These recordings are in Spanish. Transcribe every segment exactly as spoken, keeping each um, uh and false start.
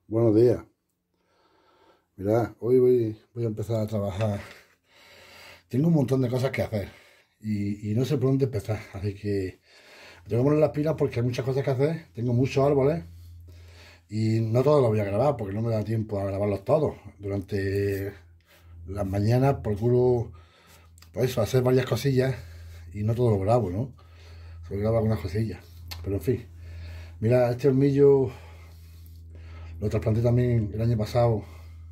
Buenos días. Mirad, hoy voy, voy a empezar a trabajar. Tengo un montón de cosas que hacer y, y no sé por dónde empezar. Así que me tengo que poner las pilas porque hay muchas cosas que hacer. Tengo muchos árboles y no todos los voy a grabar porque no me da tiempo a grabarlos todos. Durante las mañanas procuro, pues eso, hacer varias cosillas y no todo lo grabo, ¿no? Solo grabo algunas cosillas. Pero en fin, mira, este hornillo lo trasplanté también el año pasado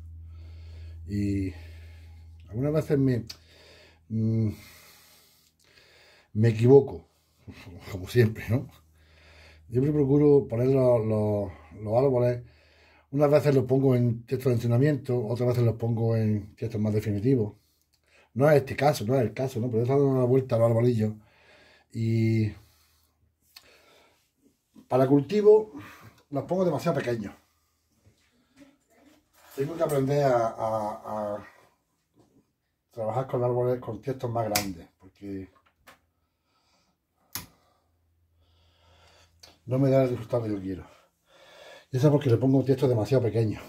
y algunas veces me, mm, me equivoco, como siempre, ¿no? Siempre procuro poner los, los- los árboles, unas veces los pongo en textos de entrenamiento, otras veces los pongo en textos más definitivos. No es este caso, no es el caso, ¿no? Pero he dado una vuelta a los arbolillos y para cultivo los pongo demasiado pequeños. Tengo que aprender a, a- a trabajar con árboles con textos más grandes, porque no me da el resultado que yo quiero. Y eso es porque le pongo textos demasiado pequeños.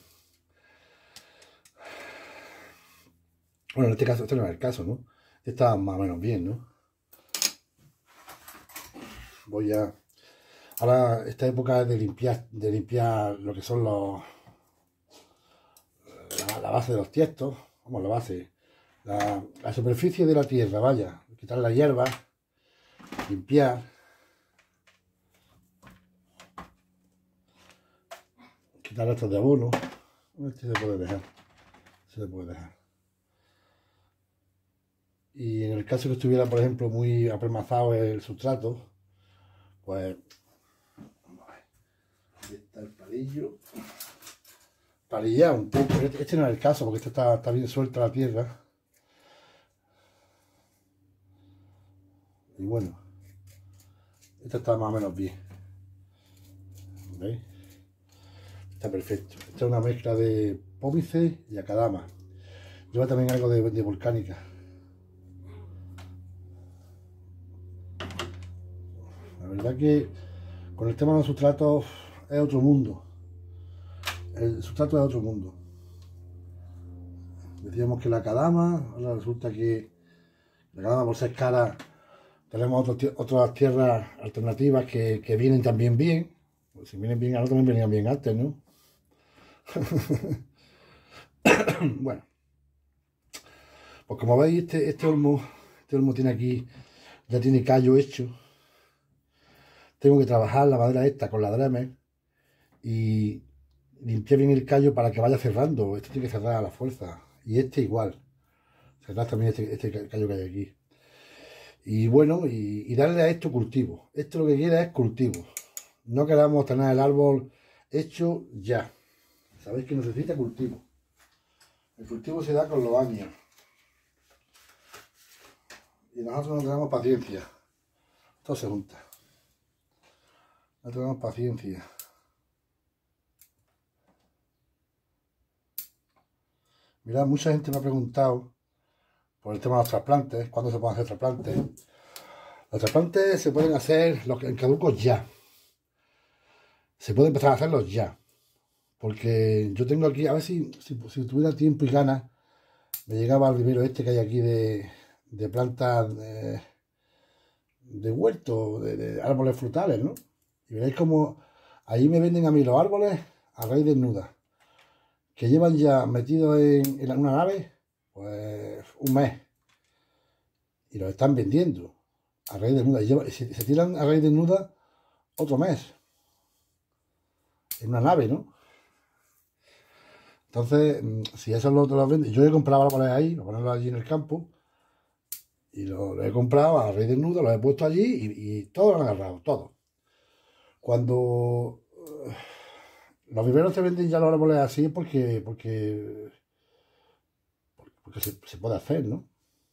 Bueno, en este caso, este no es el caso, ¿no? Este está más o menos bien, ¿no? Voy a... Ahora, esta época es de limpiar, de limpiar lo que son los... La, la base de los tiestos, vamos, la base, la, la superficie de la tierra, vaya, quitar la hierba, limpiar, quitar restos de abono. Este se puede dejar, se puede dejar. Y en el caso que estuviera, por ejemplo, muy apremazado el sustrato, pues... Aquí está el palillo. Palillar un poco. Este, este no es el caso, porque este está, está bien suelta la tierra. Y bueno, este está más o menos bien. ¿Veis? Está perfecto. Esta es una mezcla de pómice y acadama. Lleva también algo de, de volcánica. La verdad que con el tema de los sustratos es otro mundo. El sustrato es otro mundo. Decíamos que la acadama, ahora resulta que la acadama, por ser cara, tenemos otros, otras tierras alternativas que, que vienen también bien. Pues si vienen bien ahora también venían bien antes, ¿no? Bueno, pues como veis, este, este olmo, este olmo tiene aquí, ya tiene callo hecho. Tengo que trabajar la madera esta con la Dremel y limpiar bien el callo para que vaya cerrando. Este tiene que cerrar a la fuerza. Y este igual. Cerrar también este, este callo que hay aquí. Y bueno, y, y darle a esto cultivo. Esto lo que quiere es cultivo. No queramos tener el árbol hecho ya. Sabéis que necesita cultivo. El cultivo se da con los años. Y nosotros no tenemos paciencia. Todo se junta. No tenemos paciencia. Mirad, mucha gente me ha preguntado por el tema de los trasplantes, cuándo se pueden hacer trasplantes. Los trasplantes se pueden hacer los en caducos ya. Se puede empezar a hacerlos ya. Porque yo tengo aquí, a ver si, si, si tuviera tiempo y ganas, me llegaba al vivero este que hay aquí de, de plantas de, de huerto, de, de árboles frutales, ¿no? Y veréis como ahí me venden a mí los árboles a raíz desnuda, que llevan ya metidos en, en una nave, pues un mes. Y los están vendiendo a raíz desnuda. Y lleva, se, se tiran a raíz desnuda otro mes. En una nave, ¿no? Entonces, si eso lo, te lo venden, yo he comprado árboles ahí, lo ponerlos allí en el campo, y lo, lo he comprado a raíz desnuda, los he puesto allí y, y todos lo han agarrado, todos. Cuando uh, los viveros te venden ya los árboles así es porque, porque, porque se, se puede hacer, ¿no?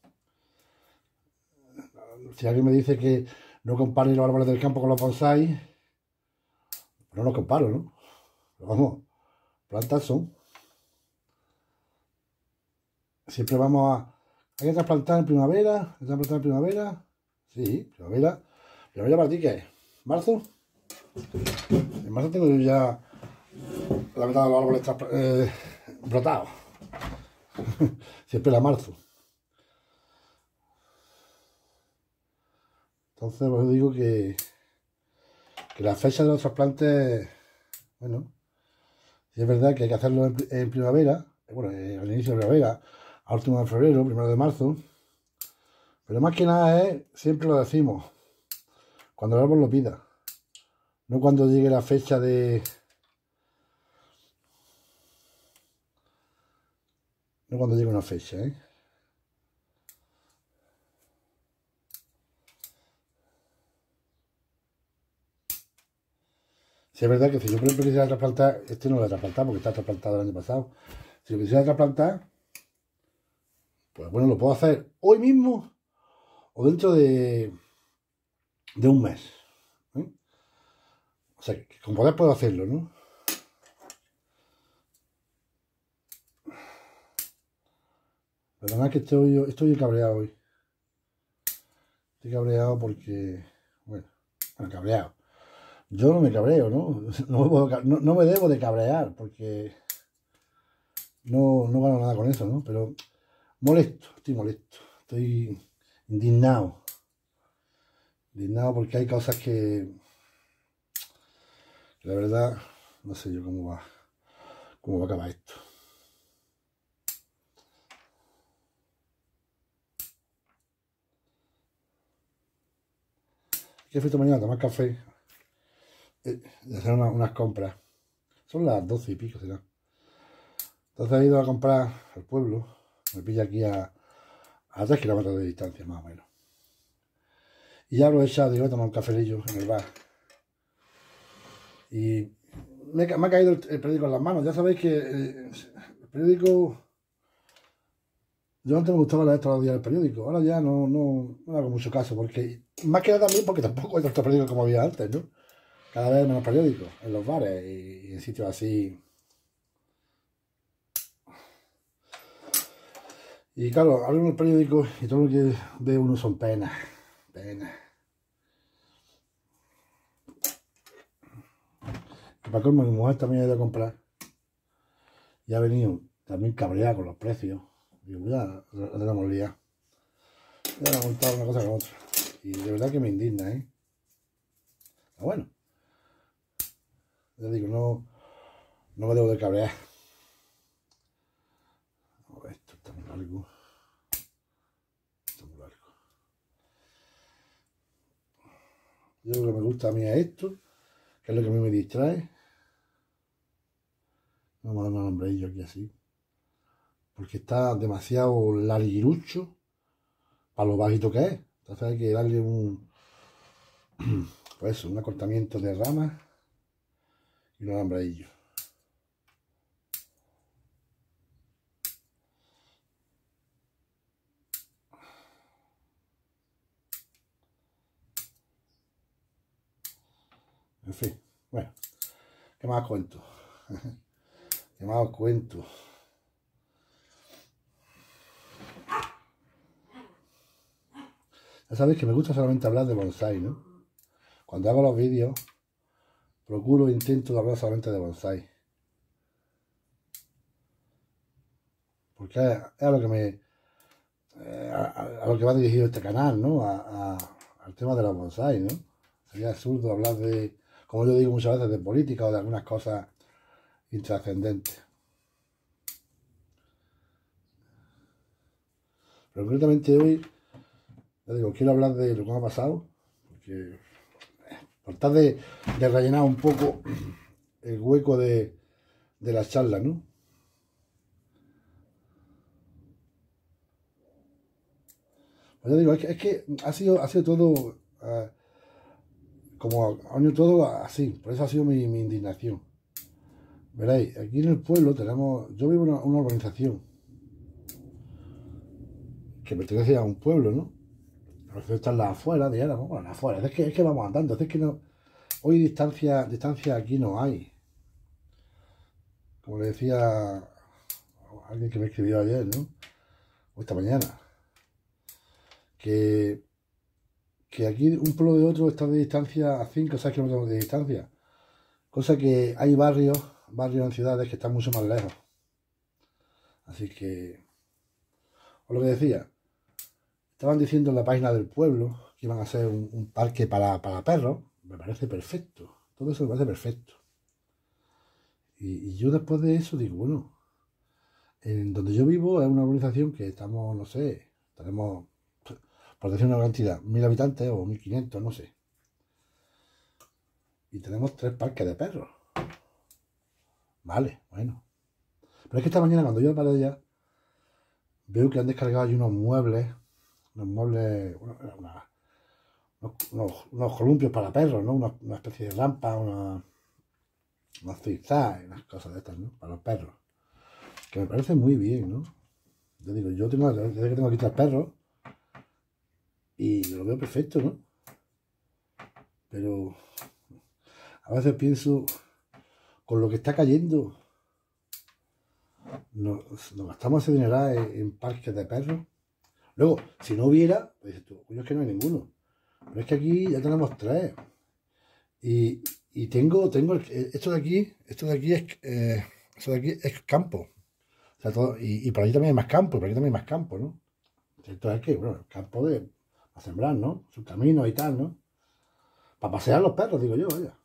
Si alguien me dice que no compare los árboles del campo con los bonsai, no los comparo, ¿no? Pero vamos, plantas son. Siempre vamos a... ¿Hay que trasplantar en primavera? ¿Hay que trasplantar en primavera? Sí, primavera. ¿Primavera para ti qué es? ¿Marzo? En marzo tengo yo ya la mitad de los árboles eh, brotados. Siempre era marzo. Entonces, os digo que, que la fecha de los trasplantes, bueno, sí es verdad que hay que hacerlo en, en primavera, bueno, eh, al inicio de primavera, a último de febrero, primero de marzo, pero más que nada es, siempre lo decimos, cuando el árbol lo pida, no cuando llegue la fecha de... No cuando llegue una fecha, ¿eh? Si es verdad que si yo por ejemplo quisiera trasplantar, este no lo voy a trasplantar porque está trasplantado el año pasado. Si lo quisiera trasplantar, pues bueno, lo puedo hacer hoy mismo o dentro de, de un mes. ¿eh? O sea, que con poder puedo hacerlo, ¿no? Pero nada que estoy, estoy cabreado hoy. Estoy cabreado porque, bueno, bueno, cabreado. Yo no me cabreo, ¿no? No me, puedo, no, no me debo de cabrear porque no, no gano nada con eso, ¿no? Pero molesto, estoy molesto, estoy indignado. Indignado porque hay cosas que, que la verdad, no sé yo cómo va, cómo va a acabar esto. ¿Qué he hecho mañana? Tomar café. De hacer una, unas compras. Son las doce y pico, será. Entonces he ido a comprar al pueblo. Me pilla aquí a, a tres kilómetros de distancia, más o menos. Y ya lo he echado, digo, voy a tomar un cafelillo en el bar. Y me, me ha caído el, el periódico en las manos. Ya sabéis que eh, el periódico... Yo antes me gustaba leer todos los días el periódico. Ahora ya no, no, no hago mucho caso. Porque más que nada también porque tampoco hay tantos periódicos como había antes, ¿no? Cada vez menos periódicos en los bares y en sitios así. Y claro, abro unos periódicos y todo lo que ve uno son penas. Penas. Y para colmo, mi mujer también ha ido a comprar. Y ha venido también cabreada con los precios. Digo, ya la tenemos liada. Ya le ha montado una cosa con otra. Y de verdad que me indigna, ¿eh? Pero bueno. Ya digo, no, no me debo de cabrear. A ver, esto está muy largo. Esto es muy largo. Yo lo que me gusta a mí es esto, que es lo que a mí me distrae. Vamos a dar un nombrillo aquí así. Porque está demasiado larguirucho para lo bajito que es. Entonces hay que darle un, pues un acortamiento de ramas y un alambradillo. En fin, bueno, ¿qué más cuento? ¿Qué más os cuento? Ya sabéis que me gusta solamente hablar de bonsai, ¿no? Cuando hago los vídeos, procuro, intento hablar solamente de bonsai. Porque es, es a lo que me... Eh, a, a, lo que va dirigido este canal, ¿no? A, a, al tema de los bonsai, ¿no? Sería absurdo hablar de, como yo digo muchas veces, de política o de algunas cosas intrascendentes. Pero concretamente hoy, ya digo, quiero hablar de lo que me ha pasado, porque por tratar de, de rellenar un poco el hueco de, de la charla, ¿no? Pues ya digo, es que, es que ha, sido, ha sido todo, uh, como ha sido todo así, por eso ha sido mi, mi indignación. Veréis, aquí en el pueblo tenemos, yo vivo en una, una urbanización que pertenece a un pueblo, ¿no? A veces están las afueras de Álava, bueno, las afueras, es que, es que vamos andando, es que no, hoy distancia, distancia aquí no hay. Como le decía alguien que me escribió ayer, ¿no? O esta mañana. Que, que aquí un pueblo de otro está de distancia a cinco o seis kilómetros de distancia. Cosa que hay barrios barrios en ciudades que están mucho más lejos. Así que, os lo que decía, estaban diciendo en la página del pueblo que iban a hacer un, un parque para, para perros. Me parece perfecto. Todo eso me parece perfecto. Y, y yo después de eso digo, bueno, en donde yo vivo es una urbanización que estamos, no sé, tenemos, por decir una cantidad, mil habitantes o mil quinientos, no sé. Y tenemos tres parques de perros. Vale, bueno. Pero es que esta mañana cuando yo para allá, veo que han descargado ahí unos muebles, unos muebles, una, una, unos, unos, unos columpios para perros, ¿no? Una, una especie de rampa, una, unos zigzags, unas cosas de estas, ¿no? Para los perros. Que me parece muy bien, ¿no? Yo digo, yo tengo, desde que tengo aquí tres perros, y lo veo perfecto, ¿no? Pero a veces pienso, con lo que está cayendo, nos, nos gastamos ese dinero en, en parques de perros. Luego, si no hubiera, pues dices tú, coño, es que no hay ninguno. Pero es que aquí ya tenemos tres. Y, y tengo, tengo, esto de aquí, esto de aquí es, eh, esto de aquí es campo. O sea, todo, y, y por allí también hay más campo, por aquí también hay más campo, ¿no? Esto es que, bueno, el campo de, a sembrar, ¿no? Sus caminos y tal, ¿no? Para pasear los perros, digo yo, vaya.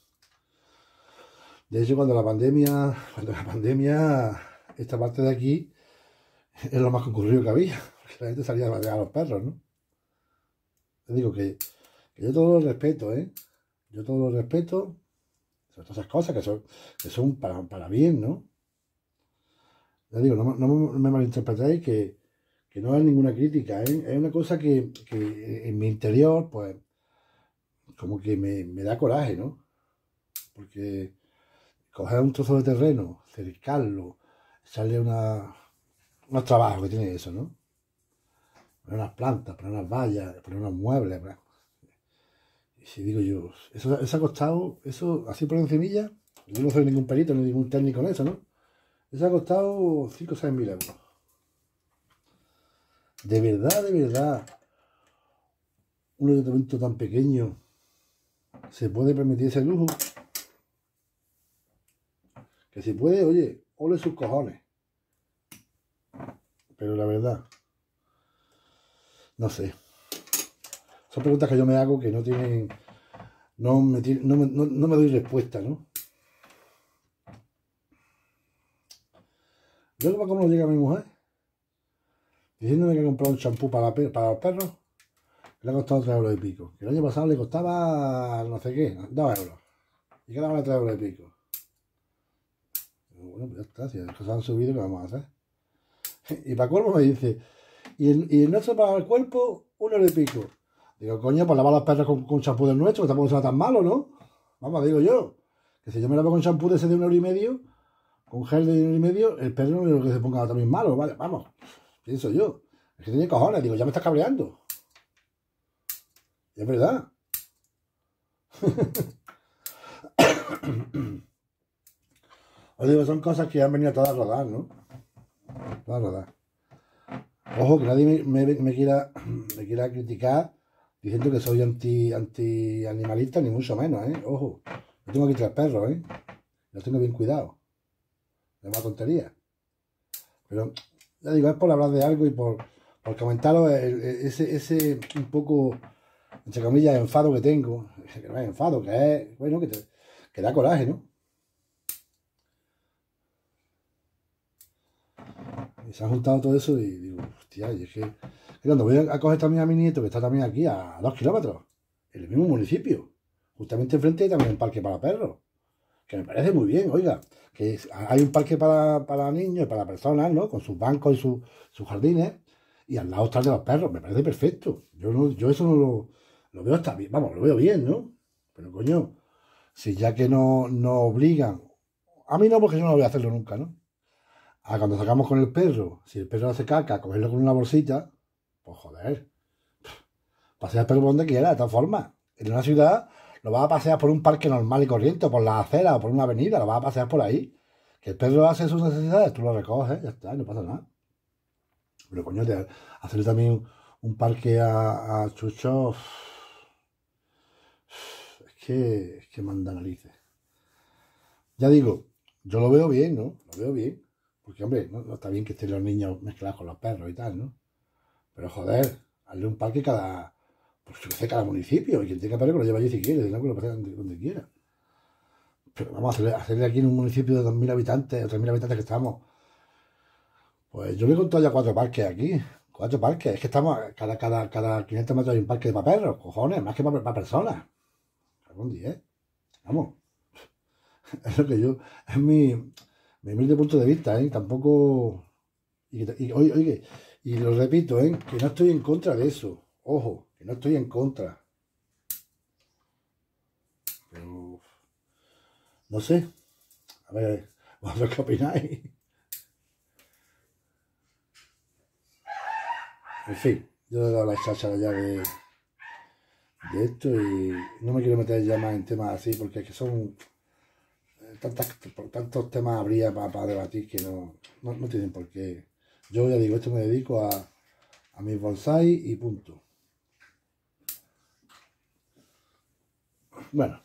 De hecho, cuando la pandemia, cuando la pandemia, esta parte de aquí es lo más concurrido que había, porque la gente salía a pasear a los perros, ¿no? Te digo que, que yo todo lo respeto, ¿eh? Yo todo lo respeto, sobre todas esas cosas que son, que son para, para bien, ¿no? Ya digo, no, no me malinterpretéis que, que no es ninguna crítica, ¿eh? Es una cosa que, que en mi interior, pues, como que me, me da coraje, ¿no? Porque coger un trozo de terreno, cercarlo, echarle una, unos trabajos que tiene eso, ¿no? Poner unas plantas, poner unas vallas, poner unos muebles, ¿verdad? Y si digo yo, eso, eso ha costado, eso así por encimilla, yo no soy ningún perito ni ningún técnico en eso, ¿no? Eso ha costado cinco o seis mil euros. De verdad, de verdad, un ayuntamiento tan pequeño se puede permitir ese lujo. Que si puede, oye, ole sus cojones. Pero la verdad, no sé. Son preguntas que yo me hago que no tienen, no me, no me, no, no me doy respuesta, ¿no? Luego, ¿para cómo llega mi mujer? Diciéndome que ha comprado un champú para, para los perros, que le ha costado tres euros y pico. Que el año pasado le costaba no sé qué, dos euros. Y que ahora vale tres euros y pico. Bueno, pues ya está, si las cosas han subido, ¿qué vamos a hacer? Y para colmo me dice, y el, y el nuestro para el cuerpo, un euro y pico. Digo, coño, pues lava los perros con, con champú del nuestro, que tampoco será tan malo, ¿no? Vamos, digo yo, que si yo me lavo con champú de ese de un euro y medio, con gel de un euro y medio, el perro no es que se ponga también malo, ¿vale? Vamos, pienso yo. Es que tiene cojones, digo, ya me estás cabreando. Y es verdad. Os digo, son cosas que han venido todas a rodar, ¿no? Todas a rodar. Ojo, que nadie me, me, me, quiera, me quiera criticar diciendo que soy anti, anti animalista, ni mucho menos, ¿eh? Ojo, yo tengo aquí tres perros, ¿eh? Los tengo bien cuidados. Es una tontería. Pero, ya digo, es por hablar de algo y por, por comentaros el, el, ese, ese un poco, entre comillas, enfado que tengo. Que no es enfado, que es, bueno, que, te, que da coraje, ¿no? Y se ha juntado todo eso y digo, hostia, y es que, que cuando voy a coger también a mi nieto, que está también aquí a dos kilómetros, en el mismo municipio, justamente enfrente hay también un parque para perros, que me parece muy bien, oiga, que hay un parque para, para niños y para personas, ¿no? Con sus bancos y su, sus jardines, y al lado está el de los perros, me parece perfecto. Yo, no, yo eso no lo, lo veo hasta bien, vamos, lo veo bien, ¿no? Pero coño, si ya que no, no obligan, a mí no, porque yo no voy a hacerlo nunca, ¿no? A cuando sacamos con el perro, si el perro hace caca, cogerlo con una bolsita, pues joder, pasea el perro por donde quiera, de todas formas. En una ciudad lo vas a pasear por un parque normal y corriente, o por la acera, o por una avenida, lo vas a pasear por ahí. Que el perro hace sus necesidades, tú lo recoges, ya está, no pasa nada. Pero coño, de hacer también un, un parque a, a Chucho, es que, es que manda narices. Ya digo, Yo lo veo bien, ¿no? Lo veo bien. Porque, hombre, no, no está bien que estén los niños mezclados con los perros y tal, ¿no? Pero, joder, hazle un parque cada... Pues yo qué sé, cada municipio. Y quien tenga perro que lo lleve allí si quiere, que lo pase donde, donde quiera. Pero vamos a hacerle, hacerle aquí en un municipio de dos mil habitantes o tres mil habitantes que estamos. Pues yo le he contado ya cuatro parques aquí. Cuatro parques. Es que estamos, cada, cada, cada quinientos metros hay un parque para perros, cojones, más que para, para personas. Algún día, ¿eh? Vamos. Es lo que yo, es mi, mi humilde punto de vista, ¿eh? Tampoco. Y, y, oye, oye, y lo repito, ¿eh? Que no estoy en contra de eso. Ojo, que no estoy en contra. Pero. No sé. A ver, ¿vosotros qué opináis? En fin, yo he dado la cháchara ya de, de esto y no me quiero meter ya más en temas así porque es que son tantas, tantos temas habría para, para debatir que no, no, no tienen por qué. Yo ya digo, esto me dedico a, a mis bonsai y punto. Bueno,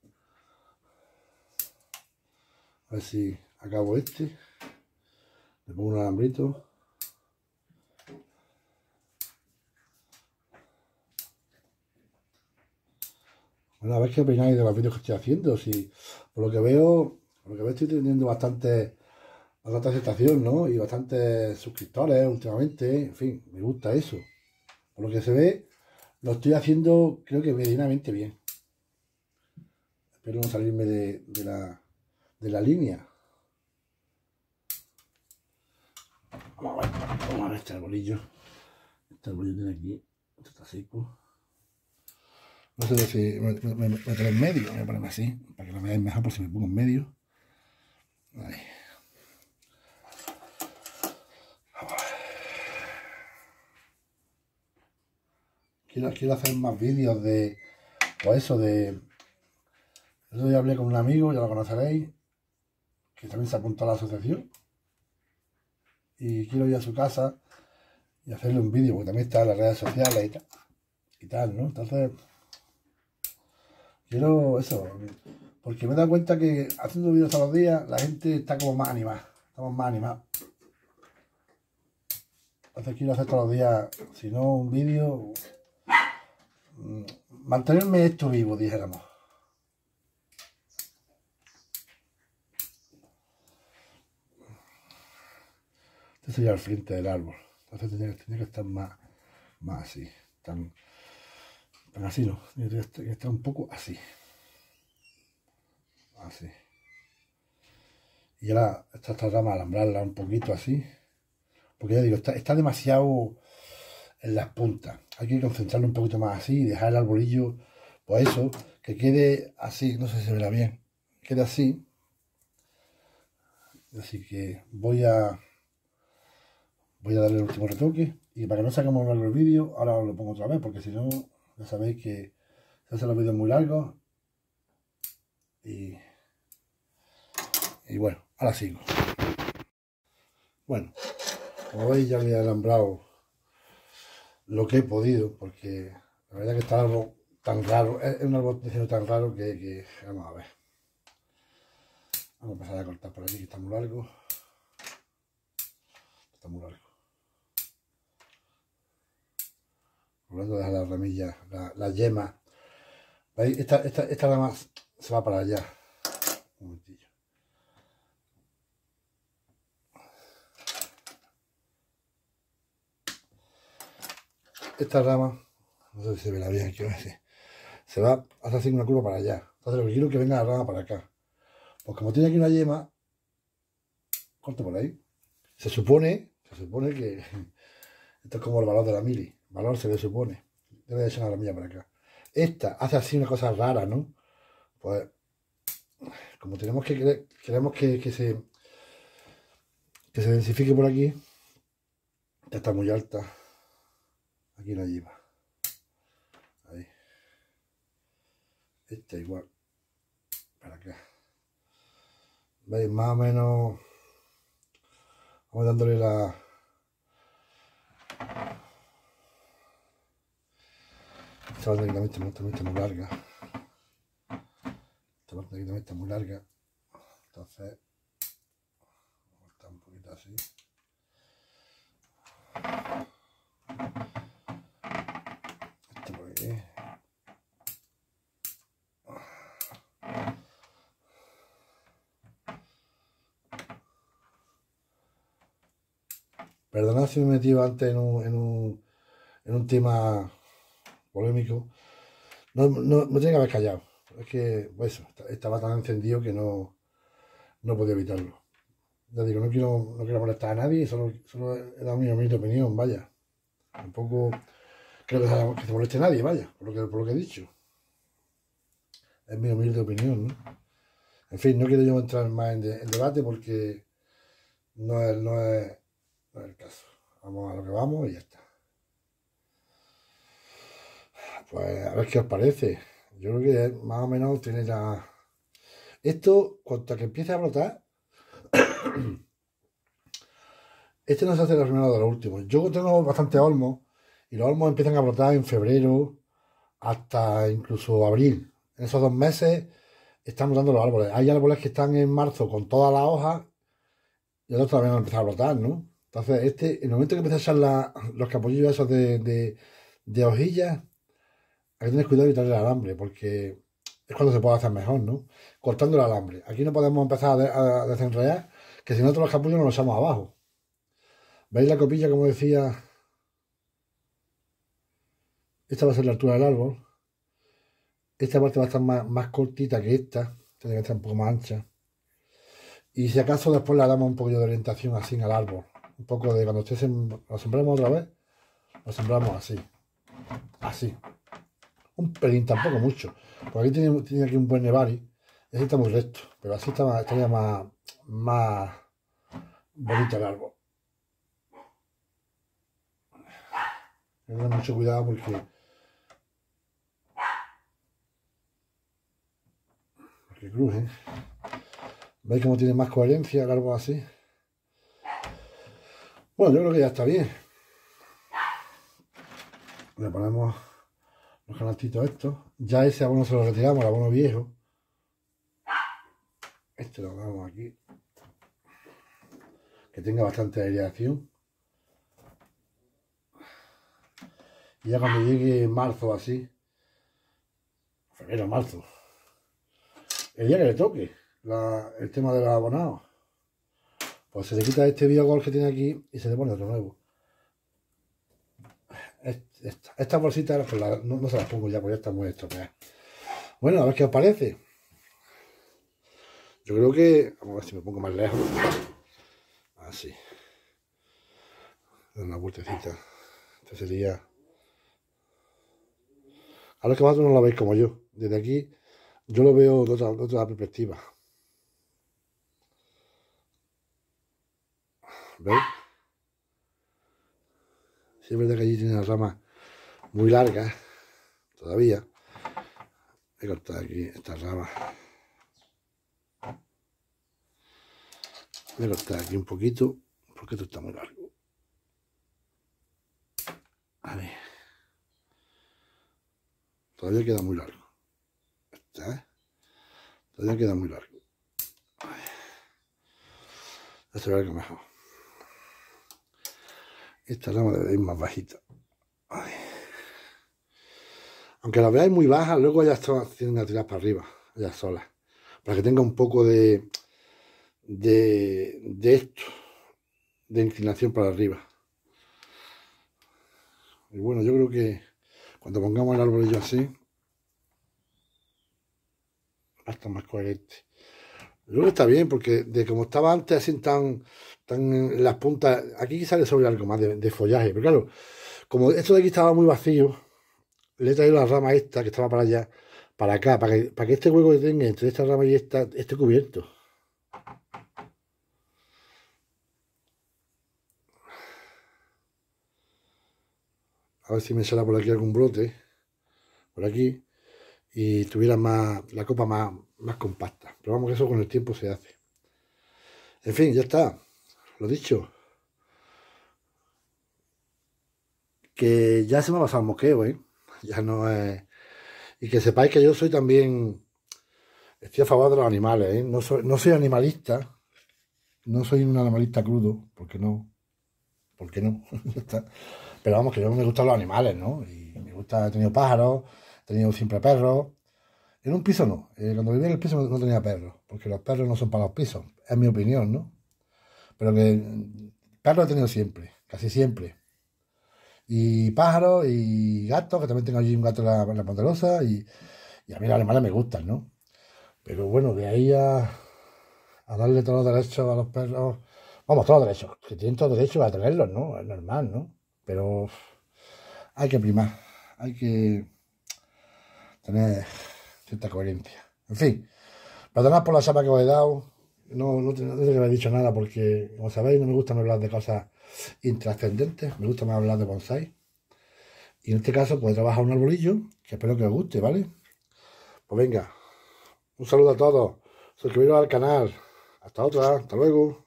a ver si acabo este. Le pongo un alambrito. Bueno, a ver qué opináis de los vídeos que estoy haciendo. Si por lo que veo, por lo que veo estoy teniendo bastante, bastante aceptación, ¿no? Y bastantes suscriptores últimamente. En fin, me gusta eso. Por lo que se ve, lo estoy haciendo creo que medianamente bien. Espero no salirme de, de, la, de la línea. Vamos a ver, vamos a ver este arbolillo. Este arbolillo tiene aquí, esto está seco. No sé si me, me, me, me meteré en medio, voy a ponerme así, para que lo veáis mejor por si me pongo en medio. Ahí. Quiero, quiero hacer más vídeos de, pues eso, de... El otro día hablé con un amigo, ya lo conoceréis, que también se apuntó a la asociación. Y quiero ir a su casa y hacerle un vídeo, porque también está en las redes sociales y tal, y tal, ¿no? Entonces, quiero eso, porque me he dado cuenta que haciendo vídeos todos los días, la gente está como más animada, estamos más animados. Entonces quiero hacer todos los días, si no un vídeo, mantenerme esto vivo, dijéramos. Este sería el frente del árbol. Entonces tenía, tenía que estar más, más así, tan, tan así no, tiene que estar un poco así. Así. Y ahora esta, esta rama alambrarla un poquito así. Porque ya digo, está, está demasiado en las puntas. Hay que concentrarlo un poquito más así y dejar el arbolillo, pues eso, que quede así. No sé si se verá bien. Quede así. Así que voy a voy a darle el último retoque. Y para que no se haga muy largo el vídeo, ahora os lo pongo otra vez, porque si no, ya sabéis que se hacen los vídeos muy largos. Y, y bueno, ahora sigo. Bueno, como veis ya me he alambrado lo que he podido, porque la verdad que está algo tan raro, es un árbol tan raro que, que vamos a ver. Vamos a empezar a cortar por aquí, que está muy largo. Está muy largo. Volviendo a dejar las ramillas, las la yemas. ¿Veis? Esta, esta, esta rama se va para allá. Un momentillo. Esta rama, no sé si se verá bien aquí, se va a hacer una curva para allá. Entonces lo que quiero es que venga la rama para acá. Pues como tiene aquí una yema, corto por ahí. Se supone, se supone que esto es como el valor de la mili. El valor se le supone. Debe de ser una ramilla para acá. Esta hace así una cosa rara, ¿no? Pues como tenemos que queremos que, que se que se densifique por aquí, ya está muy alta. Aquí la lleva. Ahí. Esta igual. Para acá. ¿Veis? Más o menos. Vamos dándole la. Esta parte técnicamente está muy larga. Esta parte técnicamente está muy larga. Entonces. cortar un poquito así. Esto por aquí. Perdonad si me he metido antes en un, en un, en un tema polémico. No, no, no tenía que haber callado. Es que, pues, estaba tan encendido que no, no podía evitarlo. Ya digo, no quiero, no quiero molestar a nadie, solo, solo he dado mi humilde opinión, vaya. Tampoco creo que se, que se moleste a nadie, vaya, por lo que, por lo que he dicho. Es mi humilde opinión, ¿no? En fin, no quiero yo entrar más en, de, en debate porque no es, no, es, no es el caso. Vamos a lo que vamos y ya está. Pues a ver qué os parece. Yo creo que más o menos tiene ya... Esto, cuanto a que empiece a brotar, este no se hace el primero de los últimos. Yo tengo bastante olmos y los olmos empiezan a brotar en febrero hasta incluso abril. En esos dos meses están brotando los árboles. Hay árboles que están en marzo con todas las hojas y otros todavía no han empezado a brotar, ¿no? Entonces, este, en el momento que empiezan a echar la, los capullillos esos de, de, de hojillas, hay que tener cuidado y quitarle el alambre, porque es cuando se puede hacer mejor, ¿no? Cortando el alambre. Aquí no podemos empezar a, de, a desenrollar, que si no, todos los capullos nos los echamos abajo. ¿Veis la copilla, como decía? Esta va a ser la altura del árbol. Esta parte va a estar más, más cortita que esta. Tiene que estar un poco más ancha. Y si acaso después le damos un poquito de orientación así al árbol. Un poco de cuando esté sem lo sembramos otra vez. Lo sembramos así. Así. Un pelín, tampoco mucho. Porque aquí tiene, tiene aquí un buen nevari. Ese está muy recto. Pero así está, estaría más, más bonito el árbol. Hay que tener mucho cuidado porque... Porque cruje. ¿Veis cómo tiene más coherencia el árbol así? Bueno, yo creo que ya está bien. Le ponemos los canastitos estos. Ya ese abono se lo retiramos, el abono viejo. Este lo damos aquí. Que tenga bastante aireación. Y ya cuando llegue marzo así, febrero, marzo, el día que le toque la, el tema de los abonados, pues se le quita este biogol que tiene aquí y se le pone otro nuevo. Esta, esta bolsita pues la, no, no se las pongo ya porque ya está muy estropeada. Bueno, a ver qué os parece. Yo creo que... Vamos a ver si me pongo más lejos. Así. Dar una vueltecita. Este sería... Ahora que vosotros no lo veis como yo. Desde aquí yo lo veo de otra, de otra perspectiva. ¿Veis? Sí, es verdad que allí tiene las ramas muy largas. Todavía. Voy a cortar aquí estas ramas. Voy a cortar aquí un poquito. Porque esto está muy largo. A ver. Todavía queda muy largo. ¿Está, eh? Todavía queda muy largo. Esto es algo mejor. Esta rama debe ir más bajita. Ay. Aunque la veáis muy baja, luego ya tienen a tirar para arriba, ya solas. Para que tenga un poco de, de, de esto, de inclinación para arriba. Y bueno, yo creo que cuando pongamos el arbolillo así, va a estar más coherente. Yo creo que está bien, porque de como estaba antes, así tan, tan en las puntas, aquí sale sobre algo más de, de follaje. Pero claro, como esto de aquí estaba muy vacío, le he traído la rama esta, que estaba para allá, para acá, para que, para que este hueco que tenga entre esta rama y esta esté cubierto. A ver si me sale por aquí algún brote, por aquí, y tuviera más, la copa más, más compacta. Pero vamos, que eso con el tiempo se hace. En fin, ya está. Lo dicho. Que ya se me ha pasado el moqueo, ¿eh? Ya no es... Y que sepáis que yo soy también... Estoy a favor de los animales, ¿eh? No soy, no soy animalista, no soy un animalista crudo, porque no, porque no, ya está. Pero vamos, que yo me gustan los animales, ¿no? Y me gusta, he tenido pájaros, he tenido siempre perros. En un piso no, eh, cuando vivía en el piso no, no tenía perros, porque los perros no son para los pisos, es mi opinión, ¿no? Pero que mm, perros he tenido siempre, casi siempre. Y pájaros y gatos, que también tengo allí un gato en la, en la Ponderosa, y, y a mí los animales me gustan, ¿no? Pero bueno, de ahí a, a darle todos los derechos a los perros, vamos, todos los derechos, que tienen todos los derechos a tenerlos, ¿no? Es normal, ¿no? Pero hay que primar, hay que tener cierta coherencia. En fin, perdonad por la chapa que os he dado, no, no, te- no te he dicho nada porque, como sabéis, no me gusta hablar de cosas intrascendentes, me gusta más hablar de bonsai. Y en este caso, pues he trabajado un arbolillo, que espero que os guste, ¿vale? Pues venga, un saludo a todos, suscribiros al canal, hasta otra, hasta luego.